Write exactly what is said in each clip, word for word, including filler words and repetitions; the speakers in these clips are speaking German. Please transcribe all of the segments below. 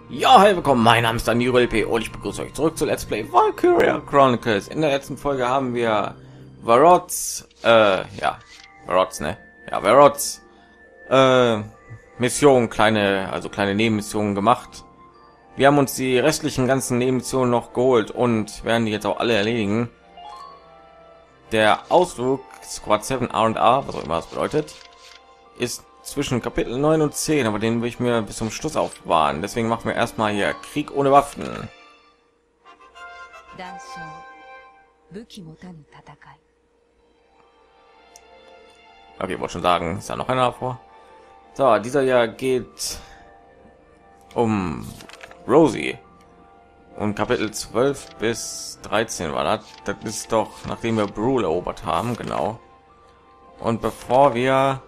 Ja, hey, willkommen, mein Name ist Daniel L P und ich begrüße euch zurück zu Let's Play Valkyria Chronicles. In der letzten Folge haben wir Varots, äh, ja, Varots, ne? Ja, Varots, äh, Mission, kleine, also kleine Nebenmissionen gemacht. Wir haben uns die restlichen ganzen Nebenmissionen noch geholt und werden die jetzt auch alle erledigen. Der Ausflug Squad sieben R und A, was auch immer das bedeutet, ist zwischen Kapitel neun und zehn, aber den will ich mir bis zum Schluss aufbewahren. Deswegen machen wir erstmal hier Krieg ohne Waffen. Okay, ich wollte schon sagen, ist da noch einer davor? So, dieser hier geht um Rosie. Und Kapitel zwölf bis dreizehn war das. Das ist doch, nachdem wir Brule erobert haben, genau. Und bevor wir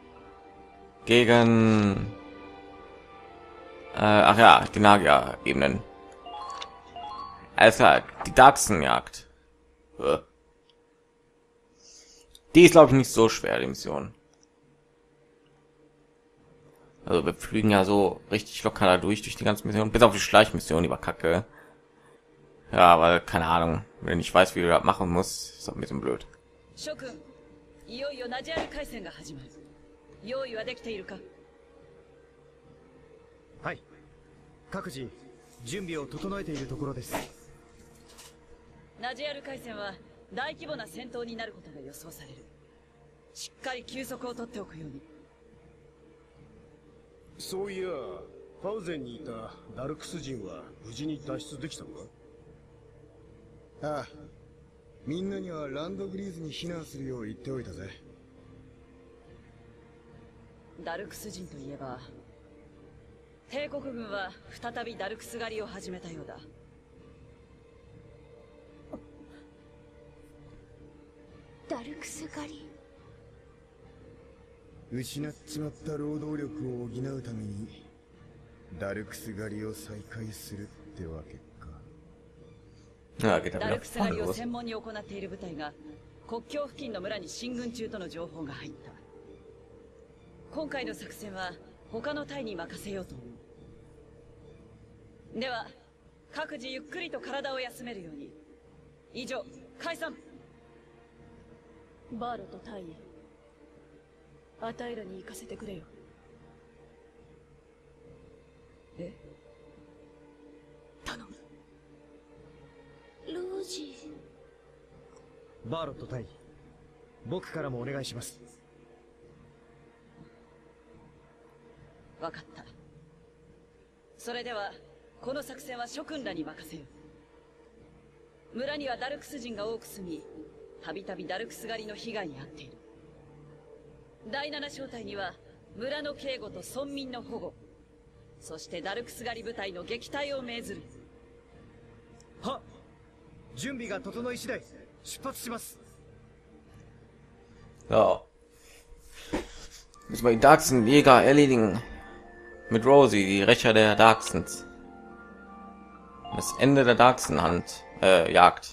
gegen äh, ach ja, die Nagia-Ebenen. Alles klar, die Dachsenjagd. Die ist, glaube ich, nicht so schwer, die Mission. Also wir fliegen ja so richtig locker da durch, durch die ganze Mission. Bis auf die Schleichmission, die war kacke. Ja, weil, keine Ahnung, wenn ich weiß, wie du das machen muss, ist das ein bisschen blöd. 用意はできているか。 はい。各自準備を整えているところです。 ナジアル海戦は大規模な戦闘になることが予想される。しっかり休息を取っておくように。 そういや、ファウゼンにいたダルクス人は無事に脱出できたのか？ ああ。みんなにはランドグリーズに避難するよう言っておいたぜ。 ダルクス人といえば帝国軍は再びダルクス狩りを始めたようだ。 ダルクス狩り、 失っちまった労働力を補うためにダルクス狩りを再開するってわけか。 ダルクス狩りを専門に行っている部隊が国境付近の村に進軍中との情報が入った。今回の作戦は他の隊に任せようと思う。では各自ゆっくりと体を休めるように。以上、解散。 バーロと隊員、アタイらに行かせてくれよ。 え？ 頼む。ロージー。バーロと隊員、僕からもお願いします。 わかった。それではこの作戦は諸君らに任せよう。村にはダルクス人が多く住み、たびたびダルクス狩りの被害に遭っている。第七小隊には村の警護と村民の保護、そしてダルクス狩り部隊の撃退を命ずる。 は、準備が整い次第出発します。 So. Müssen wir die Dachsenjäger erledigen. Mit Rosie, die Rächer der Darksens. Das Ende der Darksenhand äh, Jagd.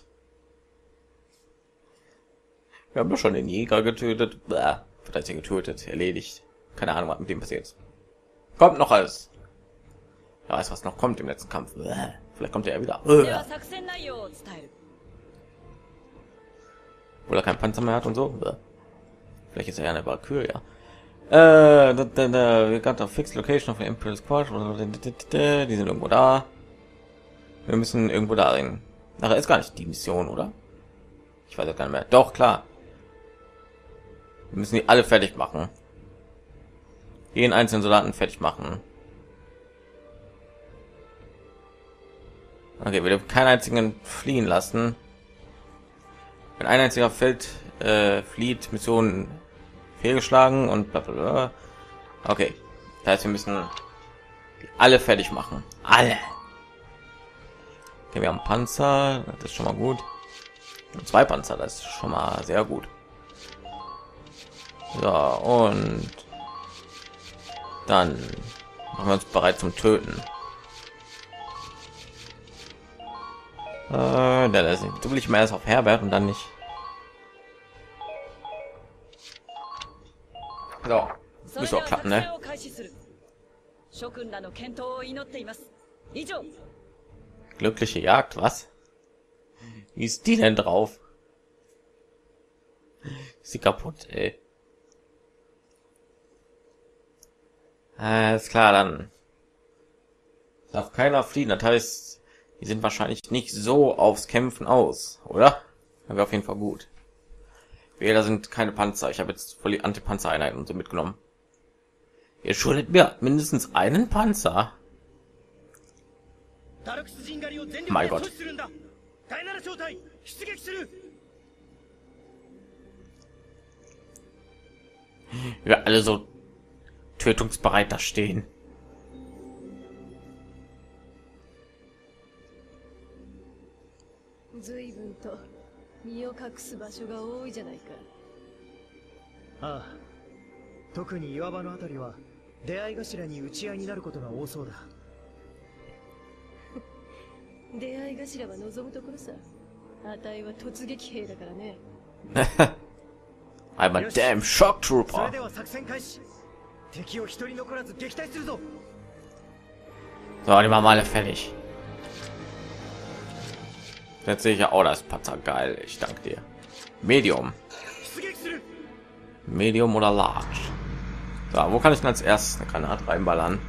Wir haben doch schon den Jäger getötet. Bäh, wird er getötet, erledigt. Keine Ahnung, was mit dem passiert. Kommt noch alles. Ja, weiß was noch kommt im letzten Kampf. Bäh, vielleicht kommt er ja wieder. Bäh. Oder kein Panzer mehr hat und so. Bäh. Vielleicht ist er ja eine Valkyria. Äh, wir got a fixed location of the Imperial Squad. Die sind irgendwo da. Wir müssen irgendwo da rein. Nachher ist gar nicht die Mission, oder? Ich weiß ja gar nicht mehr. Doch, klar. Wir müssen die alle fertig machen. Jeden einzelnen Soldaten fertig machen. Okay, wir dürfen keinen einzigen fliehen lassen. Wenn ein einziger fällt, äh, flieht, Mission fehlgeschlagen und bla bla bla. Okay, das heißt, wir müssen alle fertig machen. Alle. Okay, wir haben Panzer, das ist schon mal gut. Und zwei Panzer, das ist schon mal sehr gut. So, und dann machen wir uns bereit zum Töten. Äh, das ist, du will ich mal erst auf Herbert und dann nicht. So, müsste auch klappen, ne? 諸君らの健闘を祈っています。 以上。 Glückliche Jagd, was? Wie ist die denn drauf? Ist sie kaputt, ey. Alles klar, dann darf keiner fliehen. Das heißt, die sind wahrscheinlich nicht so aufs Kämpfen aus, oder? Das wäre auf jeden Fall gut. Da sind keine Panzer. Ich habe jetzt voll die Antipanzereinheiten und so mitgenommen. Ihr schuldet mir mindestens einen Panzer. Mein Gott. Wir alle so tötungsbereit da stehen. ああ、特に岩場のあたりは出会い頭に打ち合いになることが多そうだ。 出会い頭は望むところさ。あたいは突撃兵だからね。 I'm a damn shock それ trooper. では作戦開始。敵を一人残らず撃退するぞ。 So, die machen wir alle fertig. Jetzt sehe ich ja, oh, das ist Panzer geil. Ich danke dir. Medium. 出撃する。 Medium oder Large. So, wo kann ich denn als erstes eine Granate reinballern?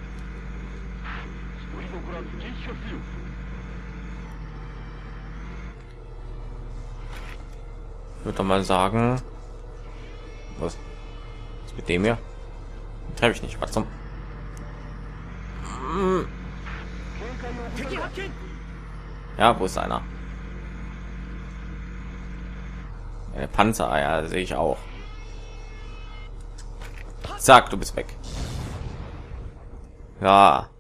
Ich würde doch mal sagen, was ist mit dem hier? Treffe ich nicht. Was zum? 敵発見。 Ja, wo ist einer? Ja, der Panzer, ja, sehe ich auch. Zack, du bist weg. Ja.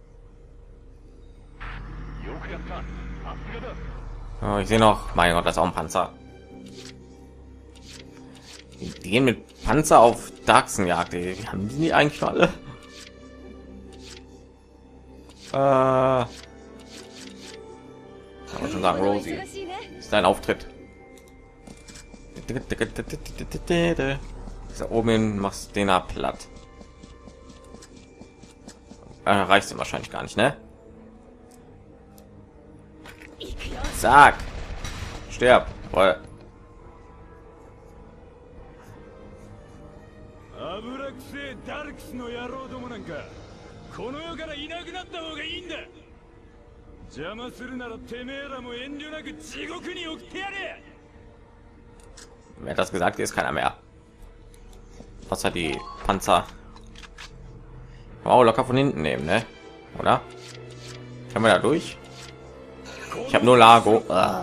Oh, ich sehe noch. Mein Gott, das ist auch ein Panzer. Die, die gehen mit Panzer auf Dachsenjagd. Die, die haben die eigentlich noch alle. Äh, kann man schon sagen, Rosie. Ist dein Auftritt. Da oben hin machst den da platt. Äh, reicht ihm wahrscheinlich gar nicht, ne? Sag, sterb. Voll. 油くせえダルクスの野郎どもなんかこの世からいなくなった方がいいんだ。邪魔するならてめえらも遠慮なく地獄に送ってやれ。 Wer hat das gesagt? Hier ist keiner mehr. Außer die Panzer. Wow, locker von hinten nehmen, ne? Oder? Können wir da durch? Ich habe nur Lago. Ah.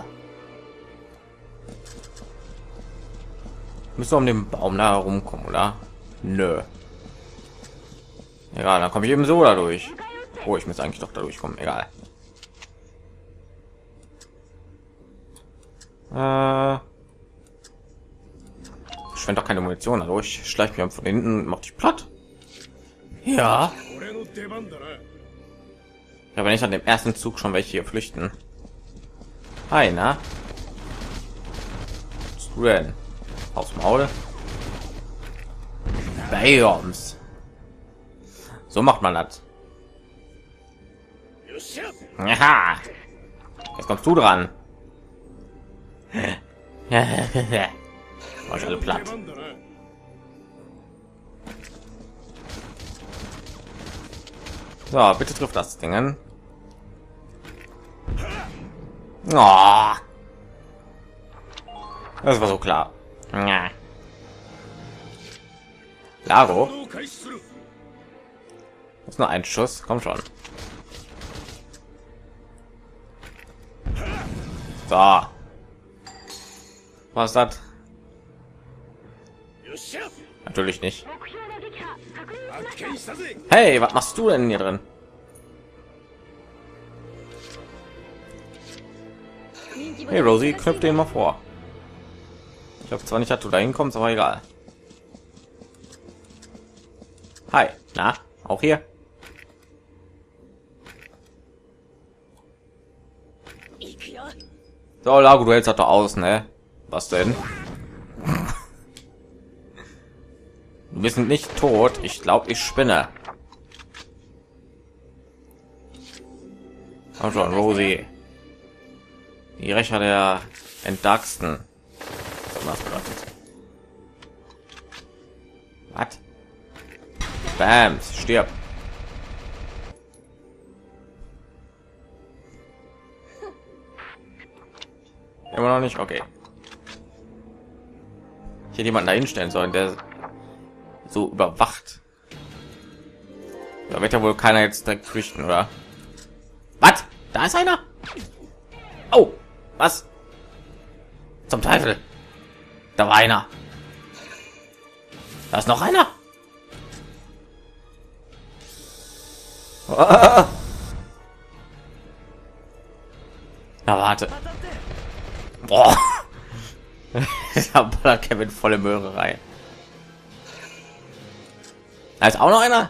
Müssen wir um den Baum da herumkommen, oder? Nö. Egal, dann komme ich eben so da durch. Oh, ich muss eigentlich doch da durchkommen. Egal. Äh, ich finde doch keine Munition. Also ich schleiche mich von hinten und mach dich platt. Ja. Ja, wenn ich an dem ersten Zug schon welche hier flüchten. Einer. Denn aufs Maul. Bams. So macht man das. Aha. Jetzt kommst du dran. Mach ich alle platt. So, bitte trifft das Ding. Oh. Das war so klar. Ja. Lago. Das ist nur ein Schuss. Komm schon. So. Was ist das? Natürlich nicht. Hey, was machst du denn hier drin? Hey Rosie, knüpft den mal vor. Ich hoffe zwar nicht, dass du da hinkommst, aber egal. Hi, na, auch hier? So, Lago, du hältst das doch aus, ne? Was denn? Wir sind nicht tot. Ich glaube, ich spinne. Komm schon, Rosie. Die Rächer der Entdarksten. Was bedeutet? Was? Bams, stirb. Immer noch nicht? Okay. Ich hätte jemanden dahin stellen sollen, der so überwacht. Da wird ja wohl keiner jetzt direkt flüchten, oder? Was? Da ist einer? Oh, was? Zum Teufel. Da war einer. Da ist noch einer. Ah. Na warte. Boah. Da ballert Kevin volle Möhre rein. Da ist auch noch einer.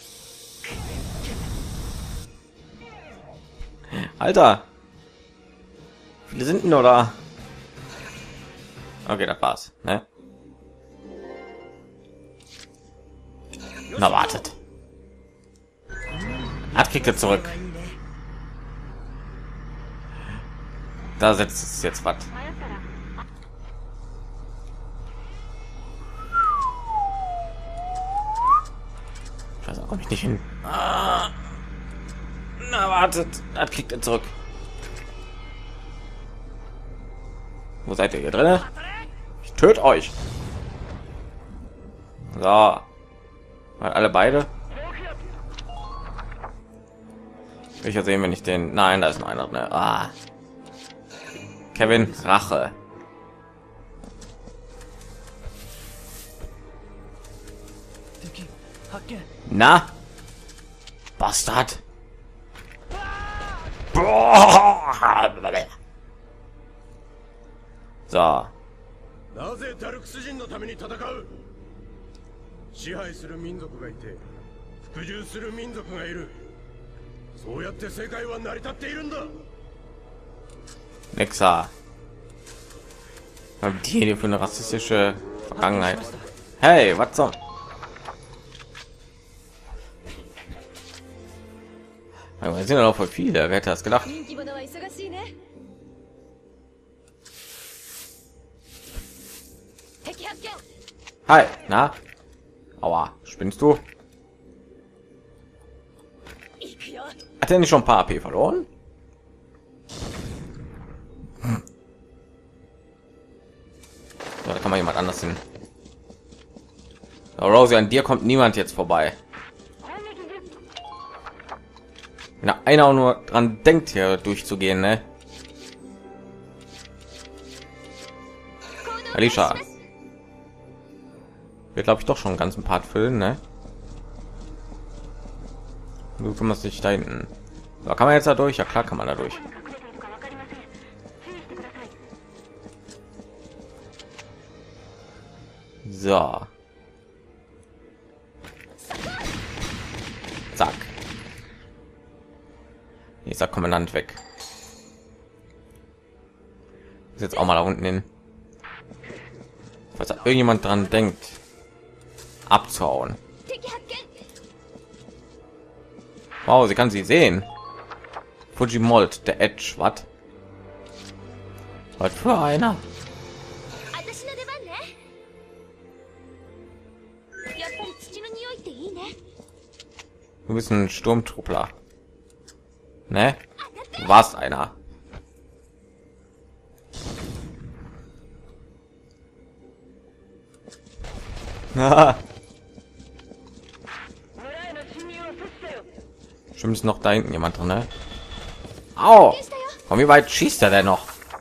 Alter. Wie viele sind denn noch da? Okay, das war's, ne? Na wartet. Hat Kicke zurück. Da setzt es jetzt was. Ich weiß auch nicht hin. Ah. Na wartet, da kriegt er zurück. Wo seid ihr hier drin? Ich töte euch. So. Mal alle beide. Ich ja sehen, wenn ich den. Nein, da ist noch einer. Ne? Ah. Kevin, Rache. Na, Bastard. So. なぜダルクス人のために戦う？支配する民族がいて服従する民族がいる。そうやって世界は成り立っているんだ。 Nexa. Die hier für eine rassistische Vergangenheit. Hey, was zum? Wir sind ja noch voll viele. Wer hätte das gedacht? Hi, na? Aua, spinnst du? Hat er nicht schon ein paar A P verloren? Hm. So, da kann man jemand anders hin. So, Rosie, an dir kommt niemand jetzt vorbei. Wenn einer auch nur dran denkt, hier durchzugehen, ne? Alicia. Wir glaube ich doch schon einen ganzen Part füllen, ne? Du kümmerst dich da hinten. So, kann man jetzt da durch? Ja klar, kann man da durch. So. Zack. Dieser Kommandant weg. Ist jetzt auch mal da unten hin. Was irgendjemand dran denkt, abzuhauen. Wow, sie kann sie sehen. Fujimold, der Edge, was? Was für einer? Du bist ein Sturmtruppler. Ne? Du warst einer. Stimmt, ist noch da hinten jemand drin, ne? Au! Und wie weit schießt er denn noch?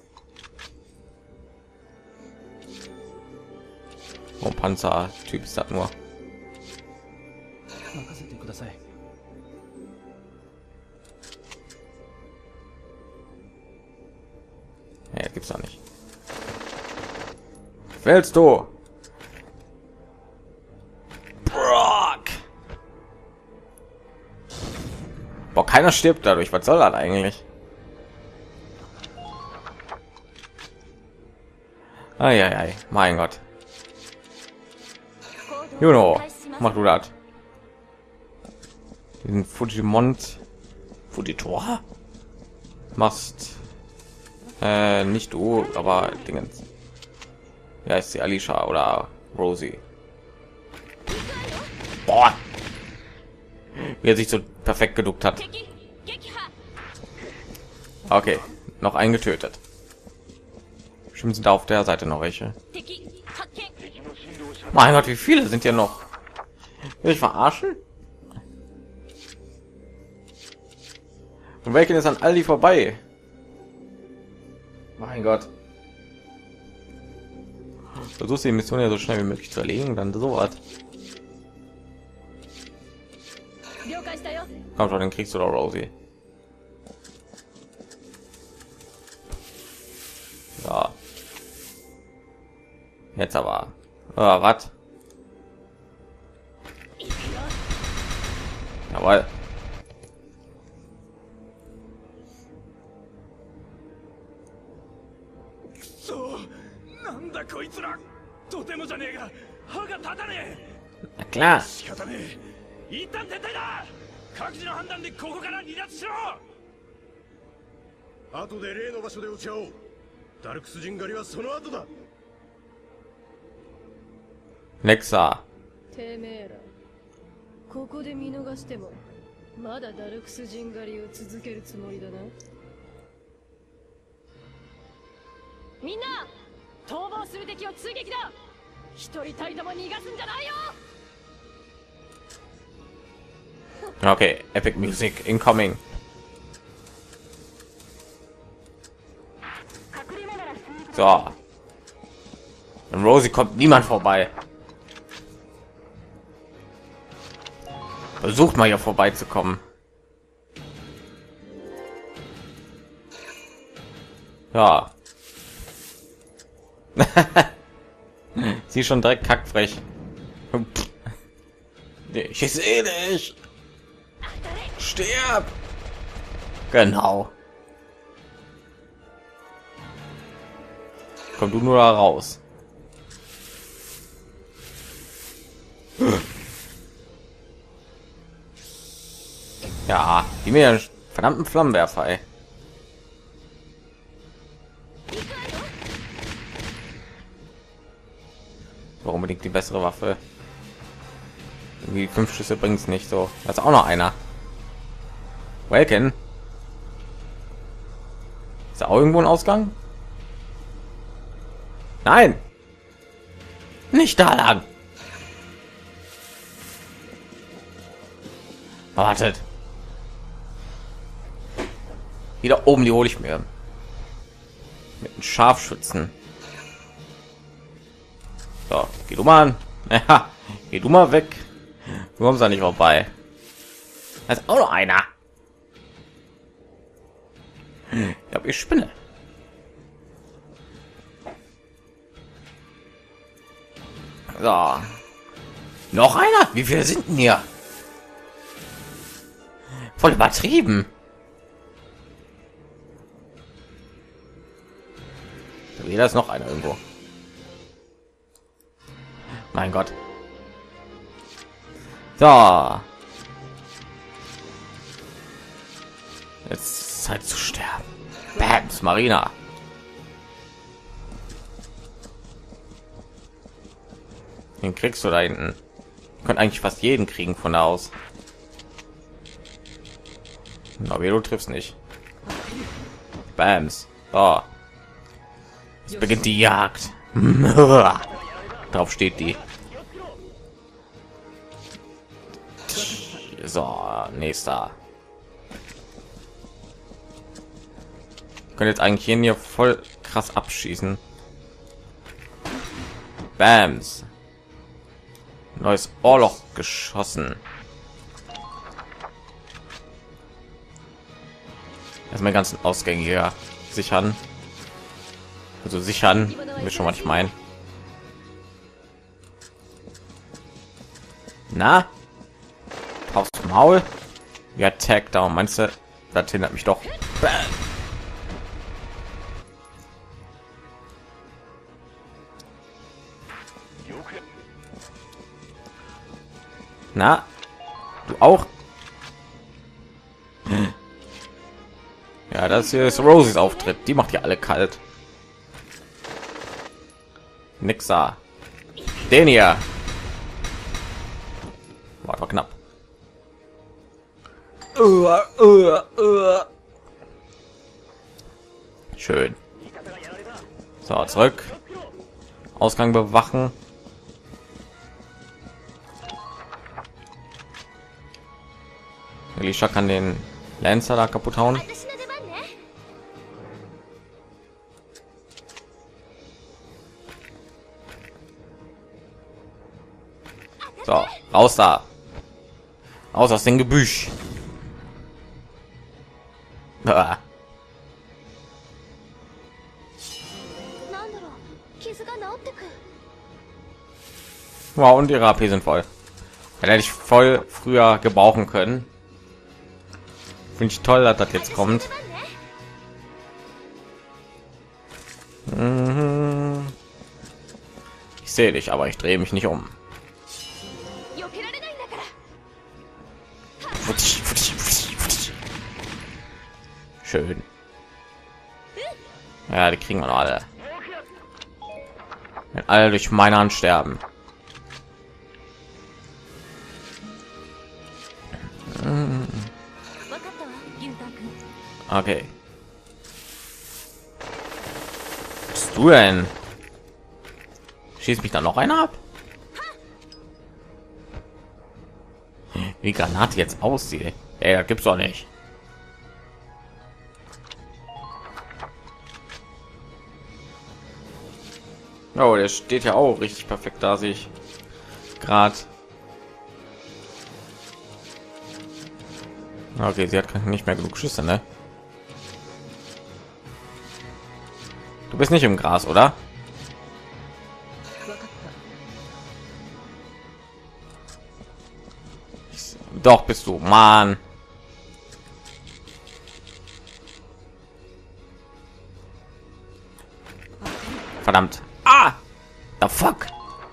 Oh, Panzer-Typ ist das nur. Ja, gibt's da nicht. Willst du? Brock. Boah, keiner stirbt dadurch. Was soll das eigentlich? Ei, ei, ei. Mein Gott. Juno, mach du das. Den Fujimont, Fujitora, machst äh, nicht du, aber Dingens. Ja, ist die Alicia oder Rosie. Boah. Wie er sich so perfekt geduckt hat. Okay, noch einen getötet. Bestimmt sind da auf der Seite noch welche. Mein Gott, wie viele sind hier noch? Will ich verarschen? Und welchen ist an all die vorbei? Mein Gott. Versuchst die Mission ja so schnell wie möglich zu erledigen, dann so was. Komm schon, den kriegst du doch, Rosie. Ja. Jetzt aber. Ah, was? Jawohl. なんだこいつらとてもじゃねえが歯が立たねえ Na klar. 仕方ねえ一旦撤退だ各自の判断でここから離脱しろ後で例の場所で打ち合おうダルクス人狩りはその後だ Nexa. てめえらここで見逃してもまだダルクス人狩りを続けるつもりだなみんな逃亡する敵を追撃だ一人たりとも逃がすんじゃないよ Okay, Epic Music incoming. So. An Rosie kommt niemand vorbei. Versucht mal hier vorbeizukommen. Ja. Sie ist schon direkt kackfrech. Ich sehe dich. Stirb. Genau. Komm du nur da raus. Ja, die mir einen verdammten Flammenwerfer, ey. Warum unbedingt die bessere Waffe? Irgendwie fünf Schüsse bringt es nicht so. Da ist auch noch einer. Welken. Ist da auch irgendwo ein Ausgang? Nein. Nicht da lang. Wartet. Wieder oben, die hole ich mir. Mit einem Scharfschützen. So, geh du mal an. Ja, geh du mal weg. Du kommst da nicht vorbei. Da ist auch noch einer. Ich glaube, ich spinne. So. Noch einer? Wie viele sind denn hier? Voll übertrieben. Jeder ist noch einer irgendwo. Mein Gott. So. Jetzt Zeit zu sterben. Bams, Marina. Den kriegst du da hinten. Du könnt eigentlich fast jeden kriegen von da aus. Aber du triffst nicht. Bams. So. Jetzt beginnt die Jagd. Drauf steht die. So, nächster. Können jetzt eigentlich hier voll krass abschießen. Bams. Neues Ohrloch geschossen. Erstmal ganzen Ausgänge hier sichern. Also sichern, wir schon, was ich meine. Na? Aufs Maul? Ja, Tag Down. Meinst du, das hindert mich doch? Bam. Na? Du auch? Ja, das hier ist Roses Auftritt. Die macht ja alle kalt. Nixer. Den hier. War doch knapp. Uh, uh, uh. Schön. So, zurück. Ausgang bewachen. Alicia kann den Lancer da kaputt hauen. So, raus da. Raus aus dem Gebüsch. Ah. Wow, und ihre A P sind voll. Da hätte ich voll früher gebrauchen können. Finde ich toll, dass das jetzt kommt. Mhm. Ich sehe dich, aber ich drehe mich nicht um. Schön. Ja, die kriegen wir noch alle. Wenn alle durch meine Hand sterben. Okay. Was bist du denn? Schießt mich da noch einer ab? Wie Granate jetzt aussieht. Ey, das gibt's doch nicht. Oh, der steht ja auch richtig perfekt da, sehe ich gerade. Okay, sie hat nicht mehr genug Schüsse, ne? Du bist nicht im Gras, oder? Doch, bist du, Mann. Verdammt. Ah! The fuck?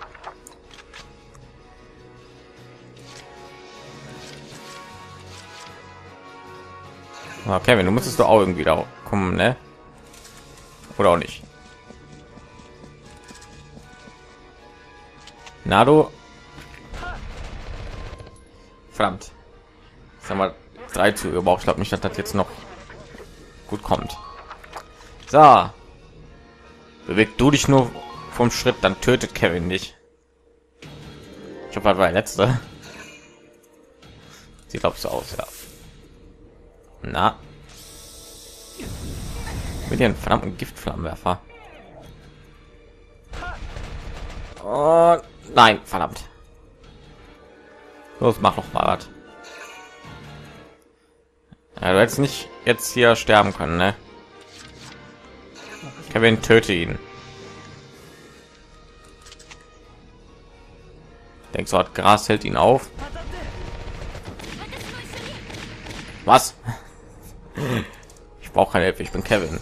Okay, wenn du musstest du auch irgendwie da kommen, ne? Oder auch nicht. Nado. Verdammt. Jetzt haben wir drei zu überhaupt. Ich glaube nicht, dass das jetzt noch gut kommt. So. Bewegt du dich nur vom Schritt, dann tötet Kevin dich. Ich hoffe, das war der letzte. Sieht glaube so aus, ja. Na. Mit den verdammten Giftflammenwerfer. Oh, nein, verdammt. Los, mach noch mal was. Ja, du hättest nicht jetzt hier sterben können, ne? Kevin, töte ihn. Denkst du, hat Gras hält ihn auf? Was? Ich brauche keine Hilfe, ich bin Kevin.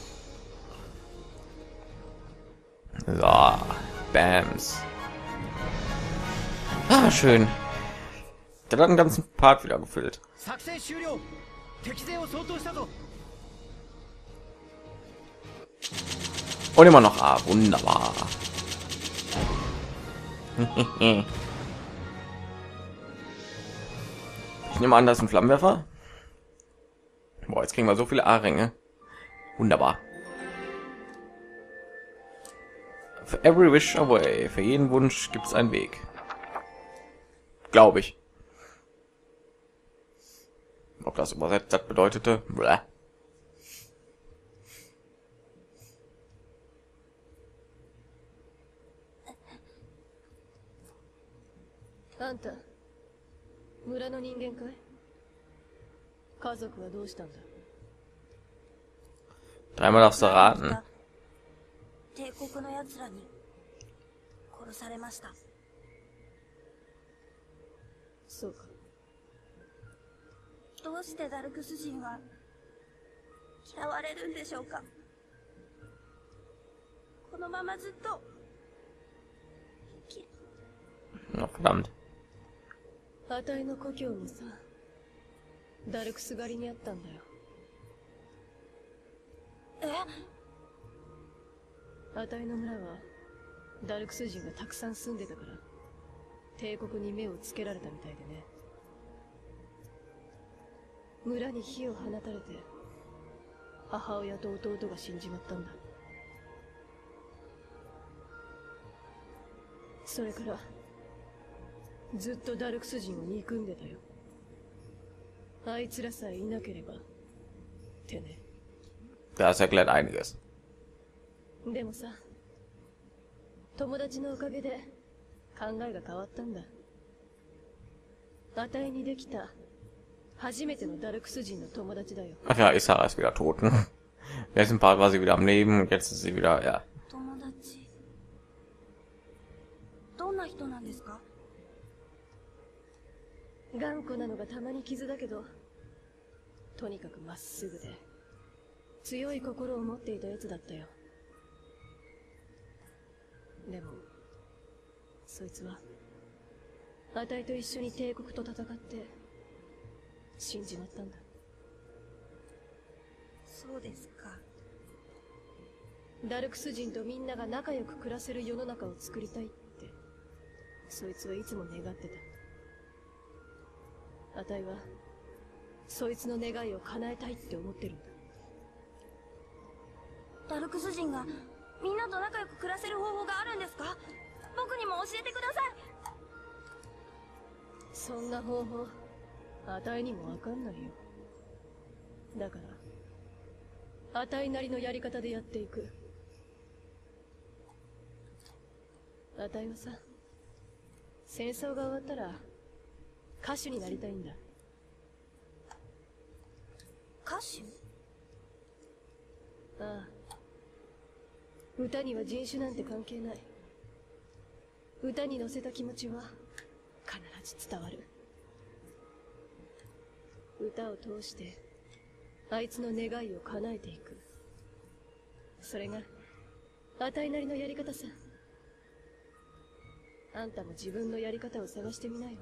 So, Bams. Ah, schön. Der hat einen ganzen Part wieder gefüllt. Und immer noch A, wunderbar. Ich nehme an, das ist ein Flammenwerfer. Boah, jetzt kriegen wir so viele A-Ränge. Wunderbar. For every wish away. Für jeden Wunsch gibt es einen Weg. Glaube ich. Ob das übersetzt das bedeutete? Bläh. あんた村の人間かい？家族はどうしたんだ？ Dreimal darfst du raten. 帝国の奴らに殺されました。 そうか。 どうしてダルクス人は嫌われるんでしょうか。このままずっと。 Oh, verdammt. あたいの故郷もさ、ダルクス狩りにあったんだよ。 あたいの村はダルクス人がたくさん住んでたから帝国に目をつけられたみたいでね。村に火を放たれて母親と弟が死んじまったんだ。それからずっとダルクス人を憎んでたよ。あいつらさえいなければってね。 Das erklärt einiges. でもさ、友達のおかげで考えが変わったんだ。あたいにできた初めてのダルクス人の友達だよ。 Ach ja, Isara ist wieder tot. Im letzten Part war sie wieder am Leben und jetzt ist sie wieder, ja. 友達。どんな人なんですか？ 頑固なのがたまに傷だけど、とにかくまっすぐで強い心を持っていたやつだったよ。でもそいつはあたいと一緒に帝国と戦って死んじまったんだ。 そうですか。 ダルクス人とみんなが仲良く暮らせる世の中を作りたいってそいつはいつも願ってた。あたいはそいつの願いを叶えたいって思ってるんだ。 ダルクス人がみんなと仲良く暮らせる方法があるんですか？僕にも教えてください。 そんな方法あたいにもわかんないよ。だからあたいなりのやり方でやっていく。あたいはさ、戦争が終わったら歌手になりたいんだ。 歌手？ ああ、歌には人種なんて関係ない。歌に乗せた気持ちは必ず伝わる。歌を通してあいつの願いを叶えていく。それがあたいなりのやり方さ。あんたも自分のやり方を探してみなよ。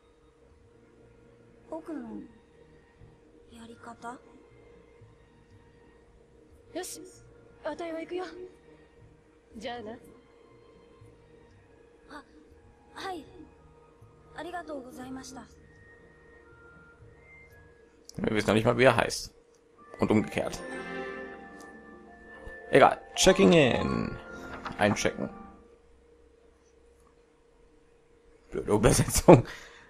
僕のやり方？ よし、あたいは行くよ。じゃあな。 は、はい。ありがとうございました。 Wir wissen noch nicht mal, wie er heißt. Und umgekehrt. Egal. Checking in. Einchecken. Blöde Übersetzung.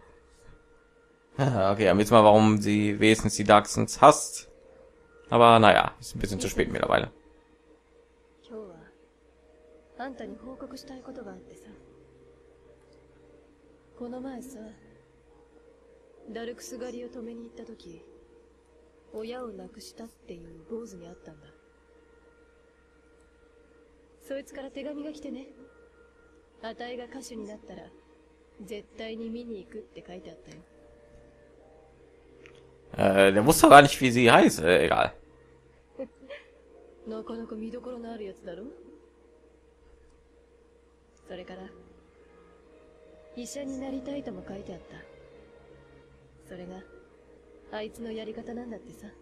Okay, dann wissen wir, warum sie wenigstens die Darksons hasst. Aber naja, ist ein bisschen zu spät mittlerweile. 今日はあんたに報告したいことがあってさ。この前さ、ダルクス狩りを止めに行った時、親を亡くしたっていう坊主に会ったんだ。そいつから手紙が来てね。あたいが歌手になったら絶対に見に行くって書いてあったよ。 Äh, der wusste gar nicht, wie sie heißt. Äh, egal. なかなか見どころのあるやつだろ。それから医者になりたいとも書いてあった。それがあいつのやり方なんだってさ。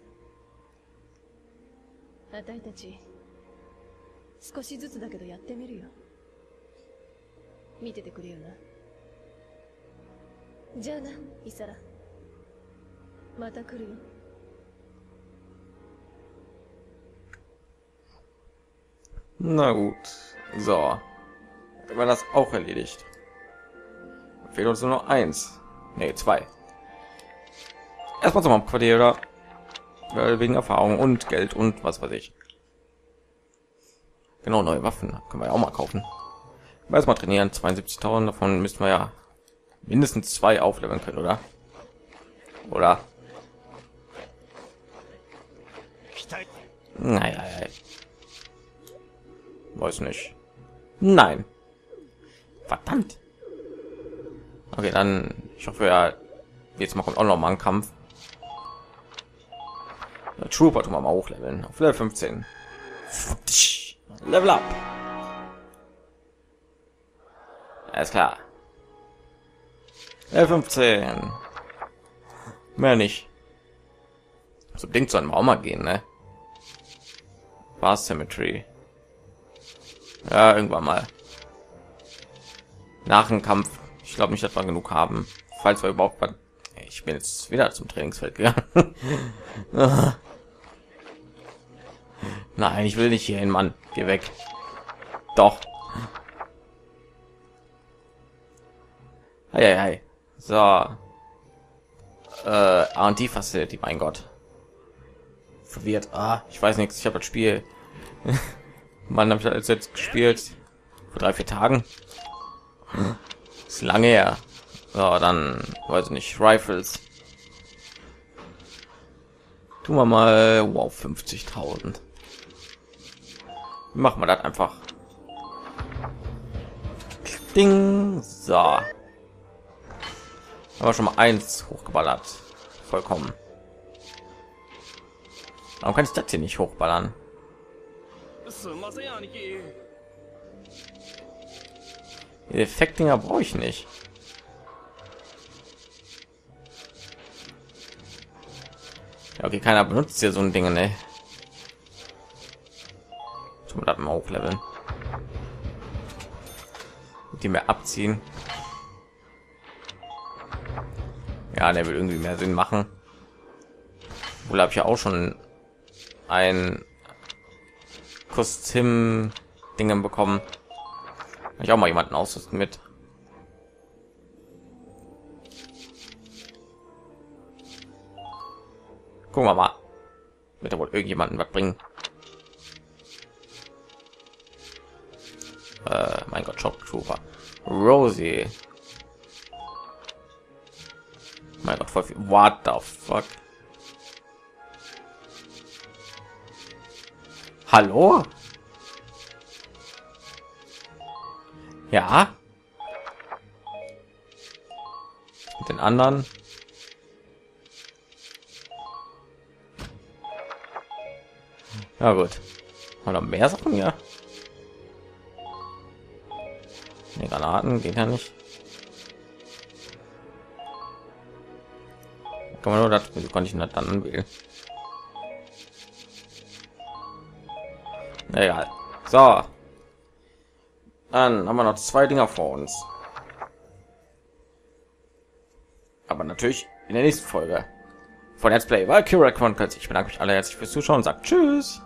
あたいたち少しずつだけどやってみるよ。見ててくれよな。じゃあな、イサラ。また来るよ。 Na gut. So. Dann war das auch erledigt. Fehlt uns nur noch eins. Ne, zwei. Erstmal zum Hauptquartier, oder? Weil wegen Erfahrung und Geld und was weiß ich. Genau, neue Waffen. Können wir ja auch mal kaufen. Erstmal trainieren. zweiundsiebzigtausend. Davon müssen wir ja mindestens zwei aufleveln können, oder? Oder? Naja, weiß nicht. Nein. Verdammt. Okay, dann ich hoffe ja, jetzt mal kommt auch noch mal ein Kampf. Der Trooper tun wir mal hochleveln auf Level fünfzehn. Level up. Alles klar. Level fünfzehn. Mehr nicht. So Ding soll auch mal gehen, ne? Bar Cemetery. Ja, irgendwann mal. Nach dem Kampf. Ich glaube nicht, dass wir genug haben. Falls wir überhaupt... Ich bin jetzt wieder zum Trainingsfeld gegangen. Nein, ich will nicht hier hin, Mann. Geh weg. Doch. Hey, hey, hey. So. Äh, R und D Facility, mein Gott. Verwirrt. Ah, ich weiß nichts. Ich habe das Spiel. Mann, habe ich das jetzt gespielt. Vor drei, vier Tagen. Ist lange her. So, dann, weiß ich nicht, Rifles. Tun wir mal, wow, fünfzigtausend. Machen wir das einfach. Ding. So. Aber schon mal eins hochgeballert. Vollkommen. Warum kann ich das hier nicht hochballern? Die Effektdinger brauche ich nicht. Ja, okay, keiner benutzt hier so ein Ding, ne? Zum das mal hochleveln. Die mehr abziehen. Ja, der will irgendwie mehr Sinn machen. Wohl habe ich ja auch schon ein Kostüm Dingen bekommen. Kann ich auch mal jemanden ausrüsten mit. Gucken wir mal. Wird da wohl irgendjemanden was bringen? Äh, mein Gott, Shock Trooper. Rosie. Mein Gott, voll viel. What the fuck? Hallo? Ja? Mit den anderen? Ja gut. Oder mehr Sachen hier? Die Granaten geht ja nicht. Kann man nur das, wie konnte ich das dann anwählen? Egal. So. Dann haben wir noch zwei Dinger vor uns. Aber natürlich in der nächsten Folge von Let's Play Valkyria Chronicles. Ich bedanke mich alle herzlich fürs Zuschauen und sage Tschüss.